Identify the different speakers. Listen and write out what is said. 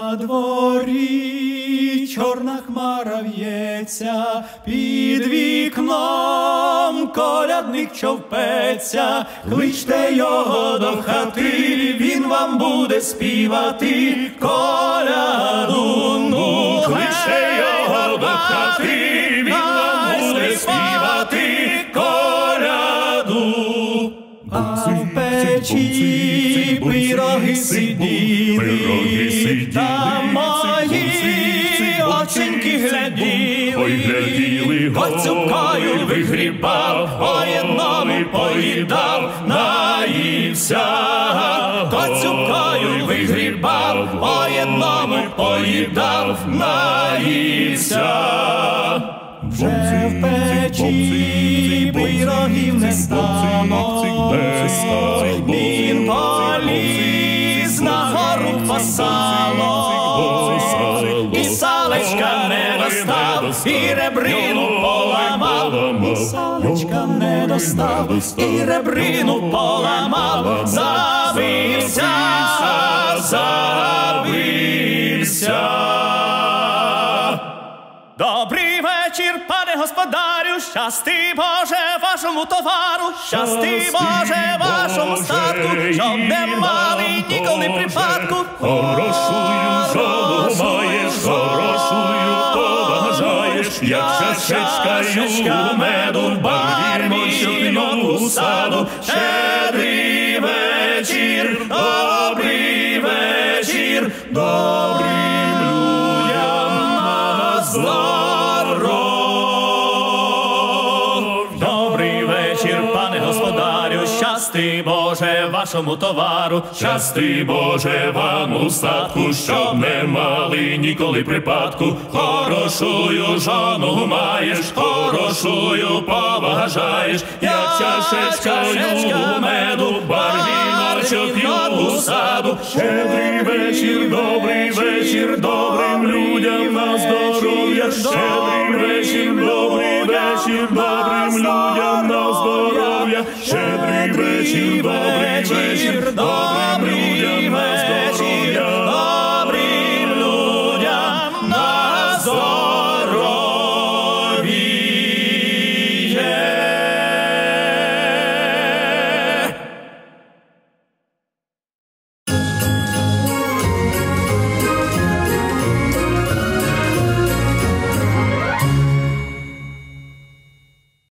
Speaker 1: На дворі чорна хмара в'ється, під вікном колядник човпеться. Кличте його до хати, він вам буде співати коляду. Ну, кличте його до хати, він вам буде співати коляду. А в печі пироги сиділи, та мої оченьки гляділи, коцюбкою вигрібав, по-єдному поїдав, наївся. Коцюбкою вигрібав, по-єдному поїдав, наївся. Вже в печі пирогів не стало, він поліз на гору по сало, і салечка не достав, і ребрину поламав, і салечка не достав, і ребрину поламав, забився, забився. Добрий вечір, пане господарю, щасти Боже вашому товару, щасти Боже вашому статку, щоб не мали ніколи припадку.
Speaker 2: Хорошую жолу маєш, хорошую побажаєш, як чашечкою меду в барвіному саду. Щедрий вечір, добрий вечір, добрим людям на здоров'я. Добрий вечір, пане господарю, щасти Боже вашому товару, щасти Боже вам у статку, щоб не мали ніколи припадку. Хорошую жону маєш, хорошую побажаєш, як чашечкою меду в барвіночок у саду. Щедрий вечір, добрий вечір, добрим людям на здоров'я. Щедрий вечір, добрий вечір, добрим людям на здоров'я. Щедрий вечір, добрий